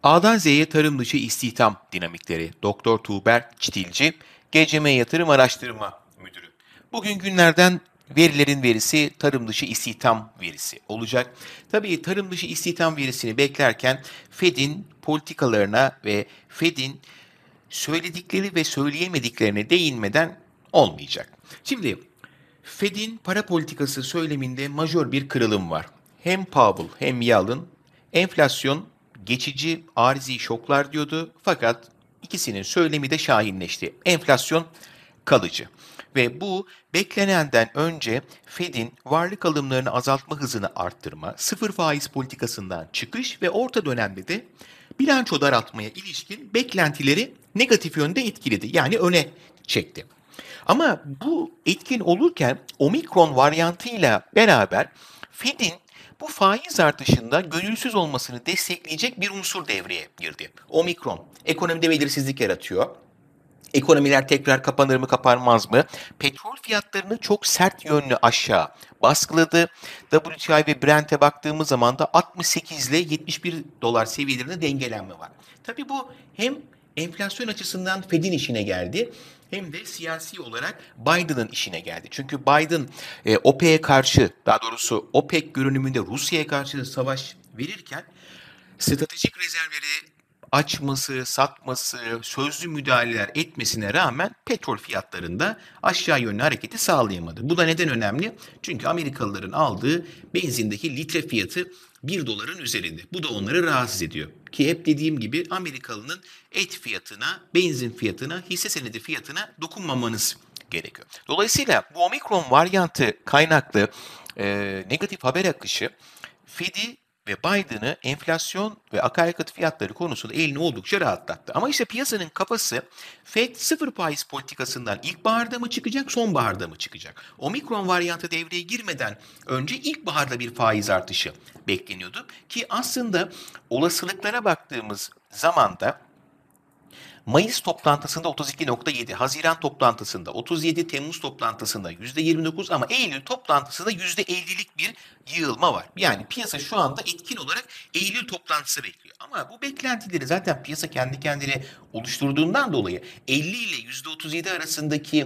A'dan Z'ye tarım dışı istihdam dinamikleri. Doktor Tuğber Çitilci, GCM Yatırım Araştırma Müdürü. Bugün günlerden verilerin verisi tarım dışı istihdam verisi olacak. Tabii tarım dışı istihdam verisini beklerken Fed'in politikalarına ve Fed'in söyledikleri ve söyleyemediklerine değinmeden olmayacak. Şimdi Fed'in para politikası söyleminde majör bir kırılım var. Hem Powell hem Yellen enflasyon geçici arızi şoklar diyordu fakat ikisinin söylemi de şahinleşti. Enflasyon kalıcı. Ve bu beklenenden önce Fed'in varlık alımlarını azaltma hızını arttırma, sıfır faiz politikasından çıkış ve orta dönemde de bilanço daraltmaya ilişkin beklentileri negatif yönde etkiledi. Yani öne çekti. Ama bu etkin olurken omikron varyantıyla beraber Fed'in bu faiz artışında gönülsüz olmasını destekleyecek bir unsur devreye girdi. Omikron ekonomide belirsizlik yaratıyor. Ekonomiler tekrar kapanır mı kapanmaz mı? Petrol fiyatlarını çok sert yönlü aşağı baskıladı. WTI ve Brent'e baktığımız zaman da 68 ile 71 dolar seviyelerinde dengelenme var. Tabii bu hem enflasyon açısından Fed'in işine geldi hem de siyasi olarak Biden'ın işine geldi. Çünkü Biden OPEC'e karşı, daha doğrusu OPEC görünümünde Rusya'ya karşı savaş verirken stratejik rezervleri açması, satması, sözlü müdahaleler etmesine rağmen petrol fiyatlarında aşağı yönlü hareketi sağlayamadı. Bu da neden önemli? Çünkü Amerikalıların aldığı benzindeki litre fiyatı 1 doların üzerinde. Bu da onları rahatsız ediyor. Ki hep dediğim gibi Amerikalının et fiyatına, benzin fiyatına, hisse senedi fiyatına dokunmamanız gerekiyor. Dolayısıyla bu omikron varyantı kaynaklı negatif haber akışı Fed'i ve Biden'ı enflasyon ve akaryakıt fiyatları konusunda elini oldukça rahatlattı. Ama işte piyasanın kafası Fed sıfır faiz politikasından ilkbaharda mı çıkacak, sonbaharda mı çıkacak? Omikron varyantı devreye girmeden önce ilkbaharda bir faiz artışı bekleniyordu. Ki aslında olasılıklara baktığımız zaman da Mayıs toplantısında 32,7, Haziran toplantısında 37, Temmuz toplantısında %29 ama Eylül toplantısında %50'lik bir yığılma var. Yani piyasa şu anda etkin olarak Eylül toplantısı bekliyor. Ama bu beklentileri zaten piyasa kendi kendine oluşturduğundan dolayı 50 ile %37 arasındaki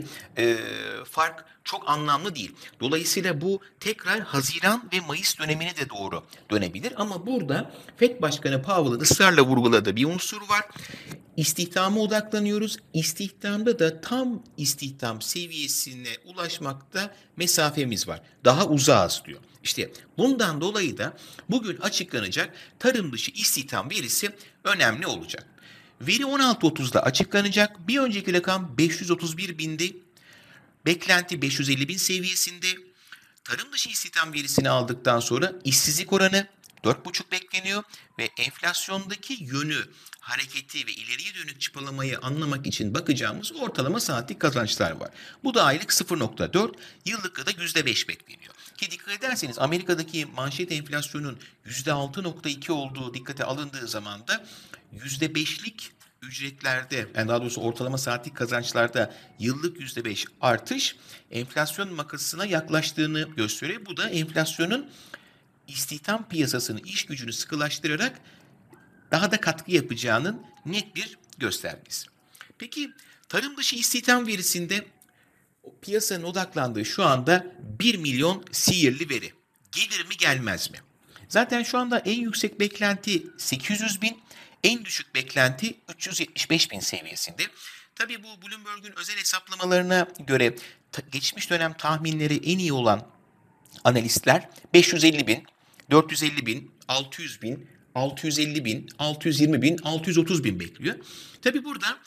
fark çok anlamlı değil. Dolayısıyla bu tekrar Haziran ve Mayıs dönemine de doğru dönebilir. Ama burada FED Başkanı Powell'ın ısrarla vurguladığı bir unsur var. İstihdama odaklanıyoruz. İstihdamda da tam istihdam seviyesine ulaşmakta mesafemiz var. Daha uzağız diyor. İşte bundan dolayı da bugün açıklanacak tarım dışı istihdam verisi önemli olacak. Veri 16.30'da açıklanacak. Bir önceki rakam 531 bindi. Beklenti 550 bin seviyesinde. Tarım dışı istihdam verisini aldıktan sonra işsizlik oranı 4,5 bekleniyor ve enflasyondaki yönü, hareketi ve ileriye dönük çıpalamayı anlamak için bakacağımız ortalama saatlik kazançlar var. Bu da aylık 0,4, yıllık da %5 bekleniyor. Ki dikkat ederseniz Amerika'daki manşet enflasyonun %6,2 olduğu dikkate alındığı zaman da %5'lik ücretlerde, yani daha doğrusu ortalama saatlik kazançlarda yıllık %5 artış enflasyon makasına yaklaştığını gösteriyor. Bu da enflasyonun istihdam piyasasını, iş gücünü sıkılaştırarak daha da katkı yapacağının net bir göstergesi. Peki tarım dışı istihdam verisinde piyasanın odaklandığı şu anda 1 milyon sihirli veri. Gelir mi gelmez mi? Zaten şu anda en yüksek beklenti 800 bin, en düşük beklenti 375 bin seviyesinde. Tabii bu Bloomberg'un özel hesaplamalarına göre geçmiş dönem tahminleri en iyi olan analistler 550 bin, 450 bin, 600 bin, 650 bin, 620 bin, 630 bin bekliyor. Tabii burada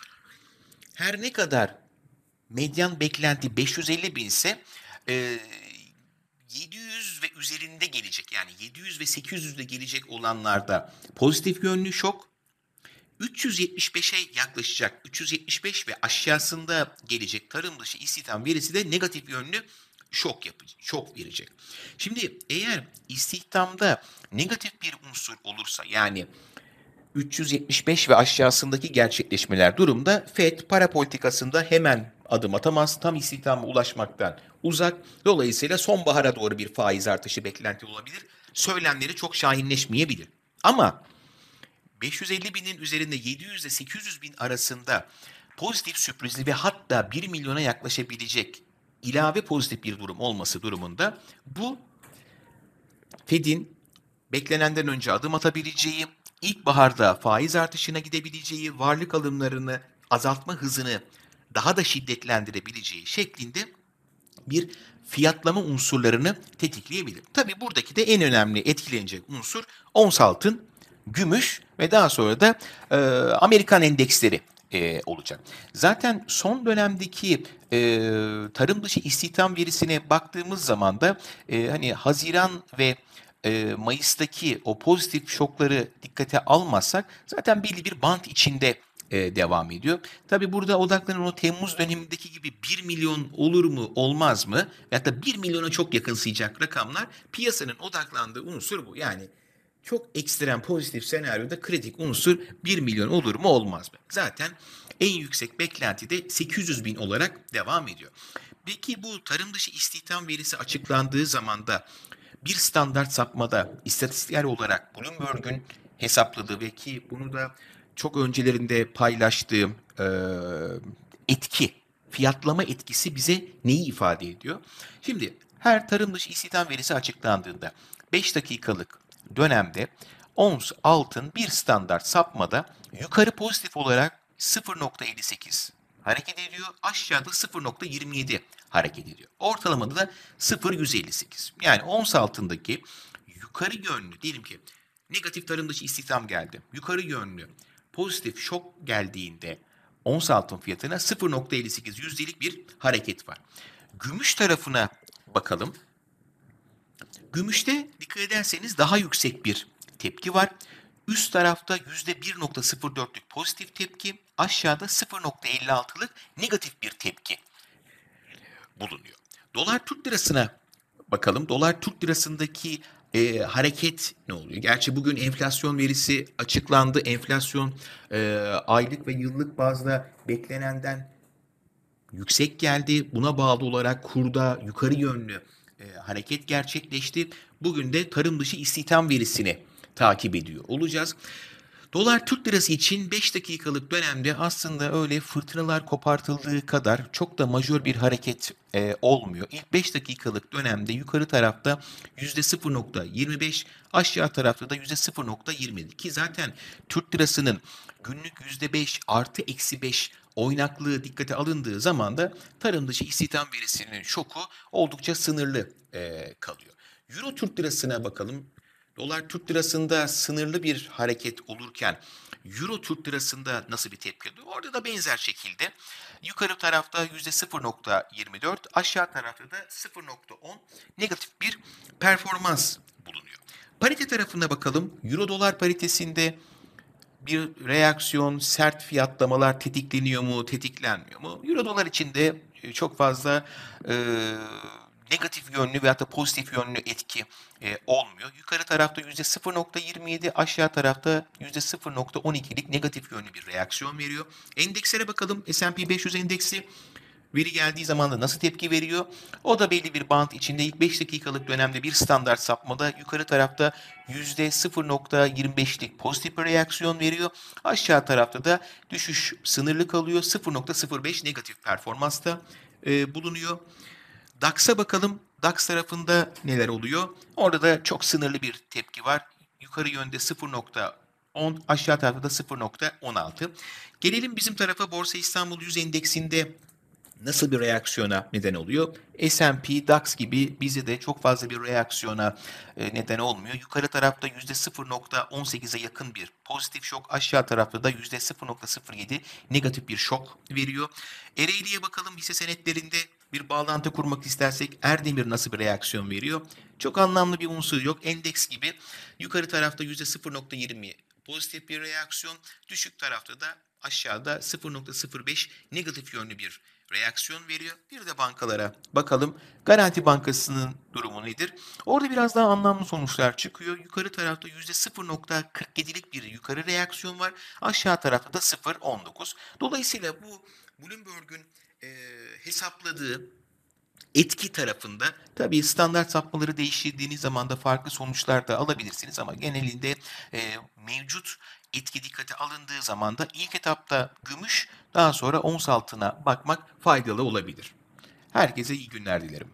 her ne kadar medyan beklenti 550 bin ise 700 ve üzerinde gelecek, yani 700 ve 800'de gelecek olanlarda pozitif yönlü şok, 375'e yaklaşacak, 375 ve aşağısında gelecek tarım dışı istihdam verisi de negatif yönlü şok verecek. Şimdi eğer istihdamda negatif bir unsur olursa, yani 375 ve aşağısındaki gerçekleşmeler durumda Fed para politikasında hemen adım atamaz. Tam istihdama ulaşmaktan uzak. Dolayısıyla sonbahara doğru bir faiz artışı beklenti olabilir. Söylemleri çok şahinleşmeyebilir. Ama 550 binin üzerinde 700 ile 800 bin arasında pozitif sürprizli ve hatta 1 milyona yaklaşabilecek ilave pozitif bir durum olması durumunda bu Fed'in beklenenden önce adım atabileceği, ilkbaharda faiz artışına gidebileceği, varlık alımlarını azaltma hızını daha da şiddetlendirebileceği şeklinde bir fiyatlama unsurlarını tetikleyebilir. Tabii buradaki de en önemli etkilenecek unsur ons altın, gümüş ve daha sonra da Amerikan endeksleri olacak. Zaten son dönemdeki tarım dışı istihdam verisine baktığımız zaman da hani Haziran ve Mayıs'taki o pozitif şokları dikkate almazsak zaten belli bir bant içinde devam ediyor. Tabii burada odaklanan o Temmuz dönemindeki gibi 1 milyon olur mu olmaz mı? Veyahut da 1 milyona çok yakınsayacak rakamlar piyasanın odaklandığı unsur bu. Yani çok ekstrem pozitif senaryoda kritik unsur 1 milyon olur mu olmaz mı? Zaten en yüksek beklenti de 800 bin olarak devam ediyor. Peki bu tarım dışı istihdam verisi açıklandığı zaman da bir standart sapmada istatistiksel olarak Bloomberg'un hesapladığı ve ki bunu da çok öncelerinde paylaştığım etki, fiyatlama etkisi bize neyi ifade ediyor? Şimdi her tarım dışı istihdam verisi açıklandığında 5 dakikalık dönemde ons altın bir standart sapmada yukarı pozitif olarak 0,58 hareket ediyor. Aşağıda 0,27 hareket ediyor. Ortalamada da 0,158. Yani ons altındaki yukarı yönlü diyelim ki negatif tarım dışı istihdam geldi. Yukarı yönlü pozitif şok geldiğinde ons altın fiyatına 0,58 yüzdelik bir hareket var. Gümüş tarafına bakalım. Gümüşte dikkat ederseniz daha yüksek bir tepki var. Üst tarafta %1,04'lük pozitif tepki, aşağıda 0,56'lık negatif bir tepki bulunuyor. Dolar Türk lirasına bakalım. Dolar Türk lirasındaki hareket ne oluyor? Gerçi bugün enflasyon verisi açıklandı. Enflasyon aylık ve yıllık bazda beklenenden yüksek geldi. Buna bağlı olarak kurda yukarı yönlü hareket gerçekleşti. Bugün de tarım dışı istihdam verisini takip ediyor olacağız. Dolar Türk lirası için 5 dakikalık dönemde aslında öyle fırtınalar kopartıldığı kadar çok da majör bir hareket olmuyor. İlk 5 dakikalık dönemde yukarı tarafta %0,25, aşağı tarafta da %0,27 ki zaten Türk lirasının günlük %5 artı eksi 5 oynaklığı dikkate alındığı zaman da tarım dışı istihdam verisinin şoku oldukça sınırlı kalıyor. Euro Türk lirasına bakalım. Dolar Türk lirasında sınırlı bir hareket olurken Euro Türk lirasında nasıl bir tepki oluyor? Orada da benzer şekilde yukarı tarafta %0,24, aşağı tarafta da 0,10 negatif bir performans bulunuyor. Parite tarafına bakalım. Euro dolar paritesinde bir reaksiyon, sert fiyatlamalar tetikleniyor mu, tetiklenmiyor mu? Euro dolar içinde çok fazla e, negatif yönlü veyahut da pozitif yönlü etki olmuyor. Yukarı tarafta %0,27, aşağı tarafta %0,12'lik negatif yönlü bir reaksiyon veriyor. Endekslere bakalım. S&P 500 endeksi veri geldiği zaman da nasıl tepki veriyor? O da belli bir bant içinde ilk 5 dakikalık dönemde bir standart sapmada yukarı tarafta %0,25'lik pozitif bir reaksiyon veriyor. Aşağı tarafta da düşüş sınırlı kalıyor. 0,05 negatif performansta bulunuyor. DAX'a bakalım. DAX tarafında neler oluyor? Orada da çok sınırlı bir tepki var. Yukarı yönde 0,10, aşağı tarafta da 0,16. Gelelim bizim tarafa Borsa İstanbul 100 endeksinde nasıl bir reaksiyona neden oluyor? S&P, DAX gibi bize de çok fazla bir reaksiyona neden olmuyor. Yukarı tarafta %0,18'e yakın bir pozitif şok, aşağı tarafta da %0,07 negatif bir şok veriyor. Ereğli'ye bakalım hisse senetlerinde bir bağlantı kurmak istersek Erdemir nasıl bir reaksiyon veriyor? Çok anlamlı bir unsur yok. Endeks gibi yukarı tarafta %0,20 pozitif bir reaksiyon, düşük tarafta da aşağıda 0,05 negatif yönlü bir reaksiyon veriyor. Bir de bankalara bakalım. Garanti Bankası'nın durumu nedir? Orada biraz daha anlamlı sonuçlar çıkıyor. Yukarı tarafta %0,47'lik bir yukarı reaksiyon var. Aşağı tarafta da 0,19. Dolayısıyla bu Bloomberg'un hesapladığı Etki tarafında tabii standart sapmaları değiştirdiğiniz zaman da farklı sonuçlar da alabilirsiniz ama genelinde mevcut etki dikkate alındığı zaman da ilk etapta gümüş, daha sonra ons altına bakmak faydalı olabilir. Herkese iyi günler dilerim.